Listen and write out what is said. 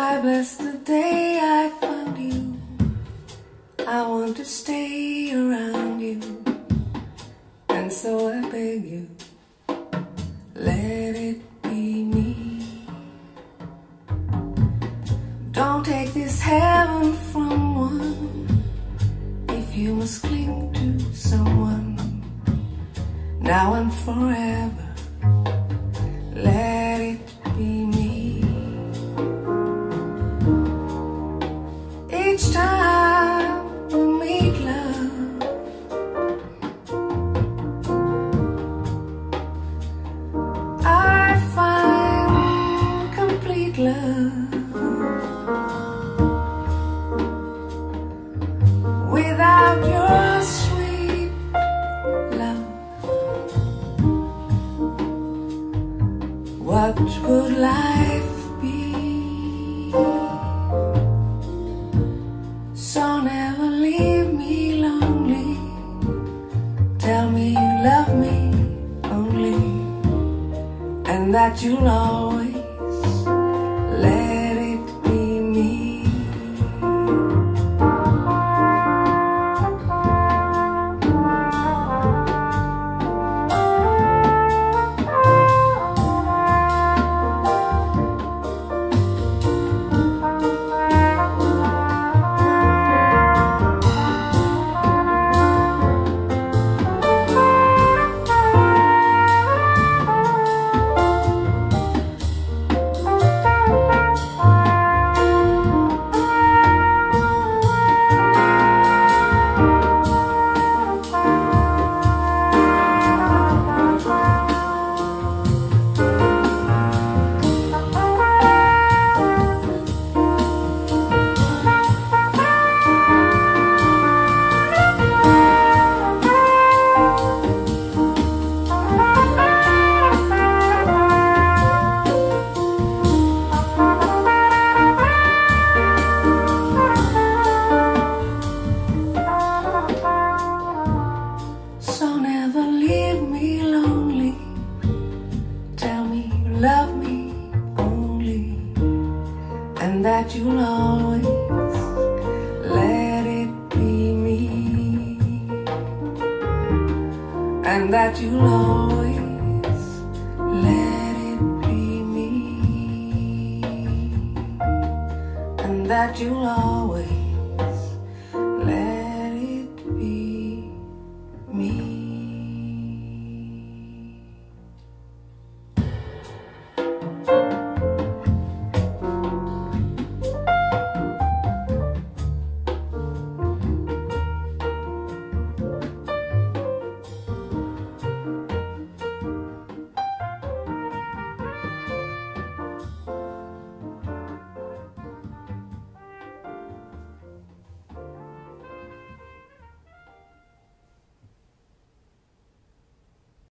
I bless the day I found you. I want to stay around you, and so I beg you, let it be me. Don't take this heaven from one, if you must cling to someone, now and forever, let it be me. Each time we meet, love, I find complete love. Without your sweet love, what would life be? So never leave me lonely. Tell me you love me only, and that you'll always let it be me. So never leave me lonely. Tell me you love me only, and that you'll always let it be me, and that you'll always let it be me, and that you'll always